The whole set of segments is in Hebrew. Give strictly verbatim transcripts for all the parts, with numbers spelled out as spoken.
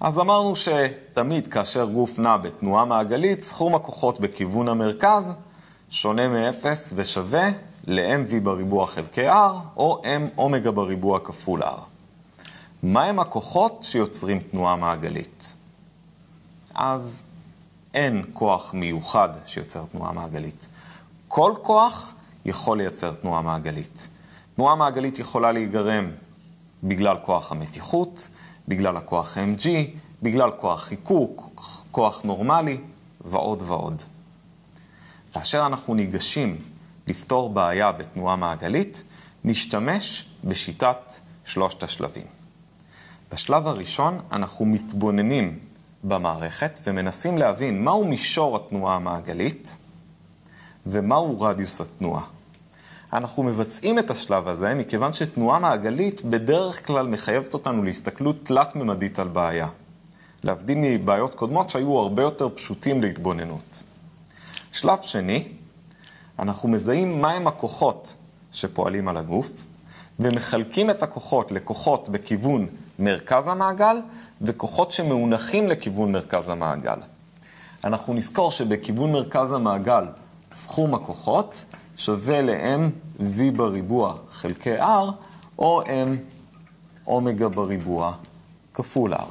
אז אמרנו שתמיד כאשר גוף נע בתנועה מעגלית, סכום הכוחות בכיוון המרכז שונה מ-אפס ושווה ל-mv בריבוע חלקי r, או m אומגה בריבוע כפול r. מהם הכוחות שיוצרים תנועה מעגלית? אז אין כוח מיוחד שיוצר תנועה מעגלית. כל כוח יכול לייצר תנועה מעגלית. תנועה מעגלית יכולה להיגרם בגלל כוח המתיחות, בגלל הכוח mg, בגלל כוח חיקוק, כוח נורמלי ועוד ועוד. כאשר אנחנו ניגשים לפתור בעיה בתנועה מעגלית, נשתמש בשיטת שלושת השלבים. בשלב הראשון אנחנו מתבוננים במערכת ומנסים להבין מהו מישור התנועה המעגלית ומהו רדיוס התנועה. אנחנו מבצעים את השלב הזה מכיוון שתנועה מעגלית בדרך כלל מחייבת אותנו להסתכלות תלת-ממדית על בעיה. להבדיל מבעיות קודמות שהיו הרבה יותר פשוטים להתבוננות. שלב שני, אנחנו מזהים מהם הכוחות שפועלים על הגוף, ומחלקים את הכוחות לכוחות בכיוון מרכז המעגל, וכוחות שמאונחים לכיוון מרכז המעגל. אנחנו נזכור שבכיוון מרכז המעגל סכום הכוחות שווה ל-mv בריבוע חלקי r, או m אומגה בריבוע כפול r.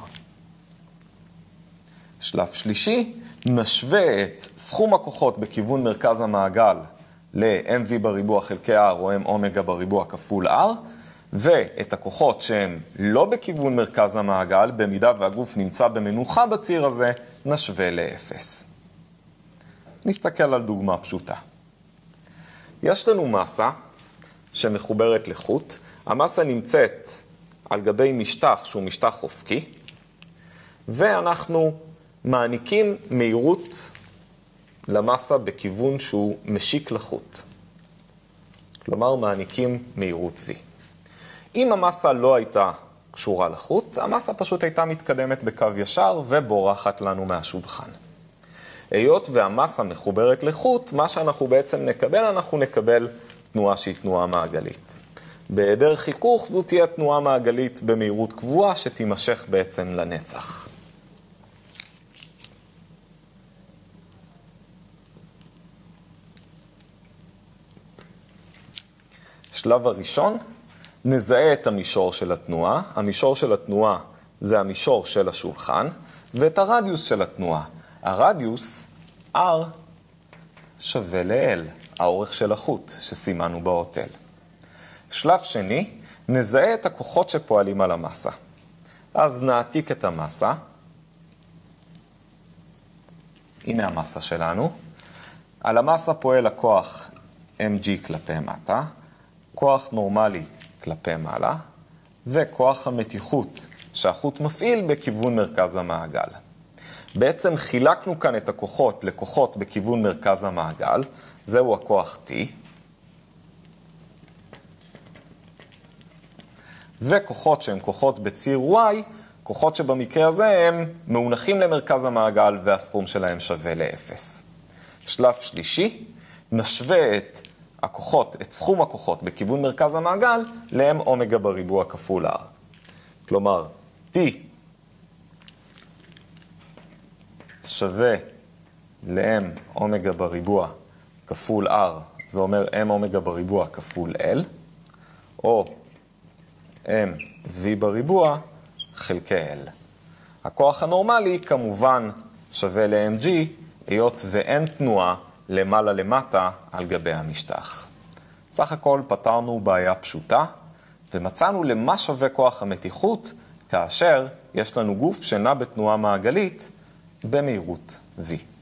שלב שלישי, נשווה את סכום הכוחות בכיוון מרכז המעגל ל-mv בריבוע חלקי r, או m אומגה בריבוע כפול r, ואת הכוחות שהם לא בכיוון מרכז המעגל, במידה והגוף נמצא במנוחה בציר הזה, נשווה ל-אפס. נסתכל על דוגמה פשוטה. יש לנו מסה שמחוברת לחוט. המסה נמצאת על גבי משטח שהוא משטח אופקי, ואנחנו מעניקים מהירות למסה בכיוון שהוא משיק לחוט. כלומר, מעניקים מהירות v. אם המסה לא הייתה קשורה לחוט, המסה פשוט הייתה מתקדמת בקו ישר ובורחת לנו מהשולחן. היות והמסה מחוברת לחוט, מה שאנחנו בעצם נקבל, אנחנו נקבל תנועה שהיא תנועה מעגלית. בהיעדר חיכוך, זו תהיה תנועה מעגלית במהירות קבועה שתימשך בעצם לנצח. שלב הראשון, נזהה את המישור של התנועה. המישור של התנועה זה המישור של השולחן, ואת הרדיוס של התנועה. הרדיוס r שווה ל-l, האורך של החוט שסימנו באות l. שלב שני, נזהה את הכוחות שפועלים על המסה. אז נעתיק את המסה. הנה המסה שלנו. על המסה פועל הכוח mg כלפי מטה, כוח נורמלי כלפי מעלה, וכוח המתיחות שהחוט מפעיל בכיוון מרכז המעגל. בעצם חילקנו כאן את הכוחות לכוחות בכיוון מרכז המעגל. זהו הכוח T. וכוחות שהם כוחות בציר Y, כוחות שבמקרה הזה הם מאונחים למרכז המעגל והסכום שלהם שווה ל-אפס. שלב שלישי, נשווה את הכוחות, את סכום הכוחות בכיוון מרכז המעגל ל-m אומגה בריבוע כפול r. כלומר, T שווה ל-m אומגה בריבוע כפול r, זה אומר m אומגה בריבוע כפול l, או m v בריבוע חלקי l. הכוח הנורמלי כמובן שווה ל-mg, היות ואין תנועה למעלה למטה על גבי המשטח. סך הכל פתרנו בעיה פשוטה, ומצאנו למה שווה כוח המתיחות כאשר יש לנו גוף שנע בתנועה מעגלית במהירות v.